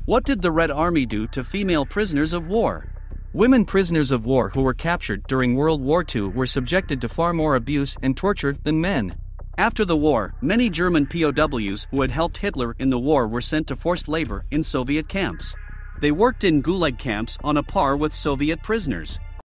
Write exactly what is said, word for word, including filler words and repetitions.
What did the Red Army do to female prisoners of war? Women prisoners of war who were captured during World War Two were subjected to far more abuse and torture than men. After the war, many German P O Ws who had helped Hitler in the war were sent to forced labor in Soviet camps. They worked in Gulag camps on a par with Soviet prisoners.